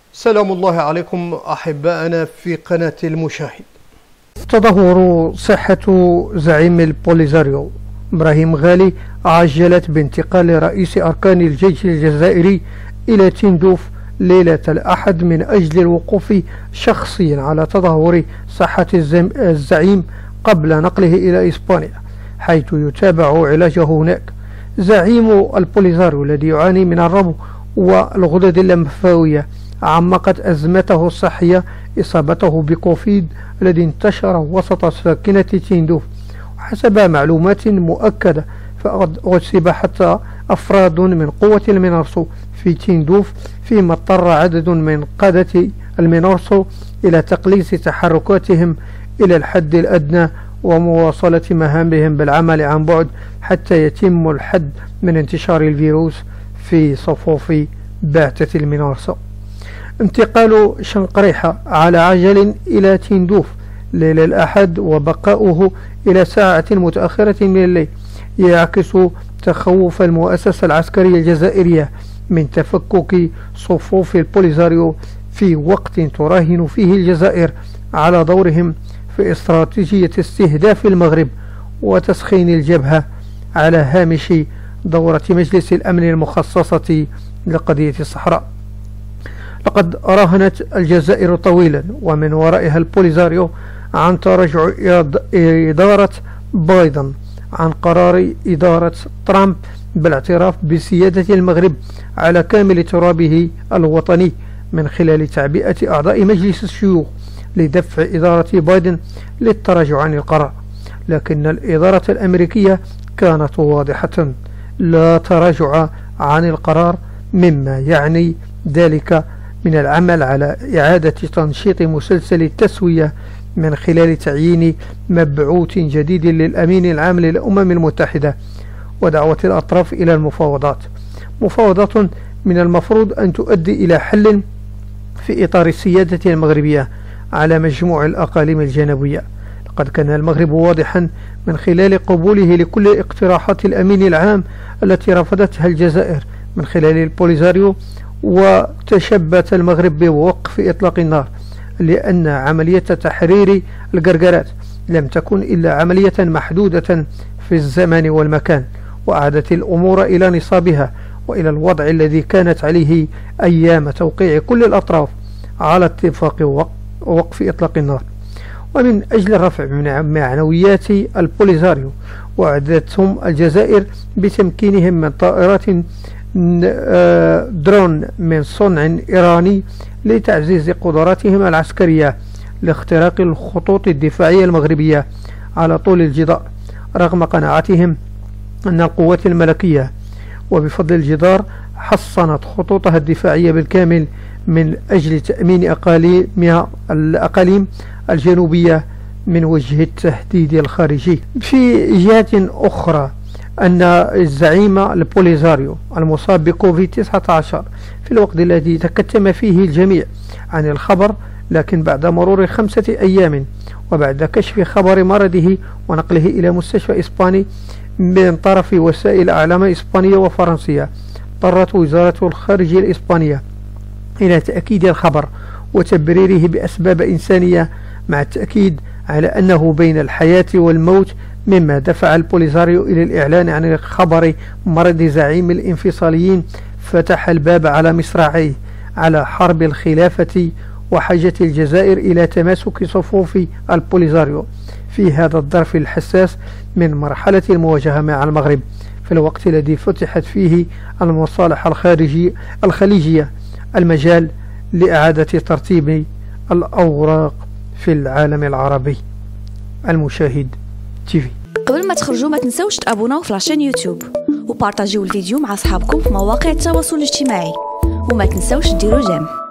سلام الله عليكم أحبائنا في قناة المشاهد. تدهور صحة زعيم البوليزاريو إبراهيم غالي عجلت بانتقال رئيس أركان الجيش الجزائري إلى تندوف ليلة الأحد من أجل الوقوف شخصيا على تدهور صحة الزعيم قبل نقله إلى إسبانيا حيث يتابع علاجه هناك. زعيم البوليزاريو الذي يعاني من الربو والغدد اللمفاوية عمقت أزمته الصحية إصابته بكوفيد الذي انتشر وسط ساكنة تندوف. حسب معلومات مؤكدة فقد أصيب حتى أفراد من قوة المينارسو في تندوف، فيما اضطر عدد من قادة المينارسو إلى تقليص تحركاتهم إلى الحد الأدنى ومواصلة مهامهم بالعمل عن بعد حتى يتم الحد من انتشار الفيروس في صفوف بعثة المينارسو. انتقال شنقريحة على عجل إلى تندوف ليلة الأحد وبقاؤه إلى ساعة متأخرة من الليل يعكس تخوف المؤسسة العسكرية الجزائرية من تفكك صفوف البوليزاريو في وقت تراهن فيه الجزائر على دورهم في استراتيجية استهداف المغرب وتسخين الجبهة على هامش دورة مجلس الأمن المخصصة لقضية الصحراء. لقد راهنت الجزائر طويلا ومن ورائها البوليزاريو عن تراجع إدارة بايدن عن قرار إدارة ترامب بالاعتراف بسيادة المغرب على كامل ترابه الوطني من خلال تعبئة أعضاء مجلس الشيوخ لدفع إدارة بايدن للتراجع عن القرار. لكن الإدارة الأمريكية كانت واضحة: لا تراجع عن القرار، مما يعني ذلك من العمل على إعادة تنشيط مسلسل التسوية من خلال تعيين مبعوث جديد للأمين العام للأمم المتحدة ودعوة الأطراف إلى المفاوضات. مفاوضات من المفروض أن تؤدي إلى حل في إطار السيادة المغربية على مجموع الأقاليم الجنوبية. لقد كان المغرب واضحا من خلال قبوله لكل اقتراحات الأمين العام التي رفضتها الجزائر من خلال البوليزاريو، وتشبت المغرب بوقف إطلاق النار، لأن عملية تحرير القرقرات لم تكن إلا عملية محدودة في الزمان والمكان، وأعادت الأمور إلى نصابها وإلى الوضع الذي كانت عليه أيام توقيع كل الأطراف على اتفاق وقف إطلاق النار. ومن أجل رفع من معنويات البوليزاريو وأعدتهم الجزائر بتمكينهم من طائرات درون من صنع إيراني لتعزيز قدراتهم العسكرية لاختراق الخطوط الدفاعية المغربية على طول الجدار، رغم قناعتهم أن القوات الملكية وبفضل الجدار حصنت خطوطها الدفاعية بالكامل من أجل تأمين الأقاليم الجنوبية من وجه التهديد الخارجي. في جهة أخرى، أن الزعيم البوليزاريو المصاب بكوفيد 19 في الوقت الذي تكتم فيه الجميع عن الخبر، لكن بعد مرور 5 أيام وبعد كشف خبر مرضه ونقله إلى مستشفى إسباني من طرف وسائل أعلام إسبانية وفرنسية، اضطرت وزارة الخارجية الإسبانية إلى تأكيد الخبر وتبريره بأسباب إنسانية، مع التأكيد على أنه بين الحياة والموت، مما دفع البوليزاريو إلى الإعلان عن خبر مرض زعيم الانفصاليين فتح الباب على مصراعيه على حرب الخلافة وحاجة الجزائر إلى تماسك صفوف البوليزاريو في هذا الظرف الحساس من مرحلة المواجهة مع المغرب، في الوقت الذي فتحت فيه المصالح الخليجية المجال لإعادة ترتيب الأوراق في العالم العربي. المشاهد تيفي. قبل ما تخرجوا ما تنسوش تابوناو في لاشين يوتيوب وبارطاجيو الفيديو مع اصحابكم في مواقع التواصل الاجتماعي، وما تنسوش ديروا جيم.